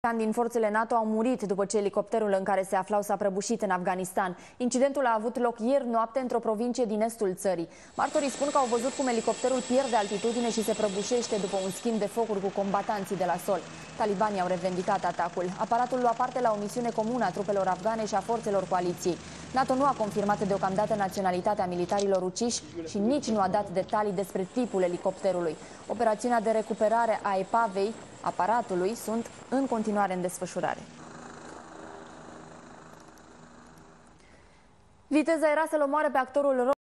Din forțele NATO au murit după ce elicopterul în care se aflau s-a prăbușit în Afganistan. Incidentul a avut loc ieri noapte într-o provincie din estul țării. Martorii spun că au văzut cum elicopterul pierde altitudine și se prăbușește după un schimb de focuri cu combatanții de la sol. Talibanii au revendicat atacul. Aparatul lua parte la o misiune comună a trupelor afgane și a forțelor coaliției. NATO nu a confirmat deocamdată naționalitatea militarilor uciși și nici nu a dat detalii despre tipul elicopterului. Operațiunea de recuperare a epavei aparatului sunt în continuare în desfășurare. Viteza era să-l omoare pe actorul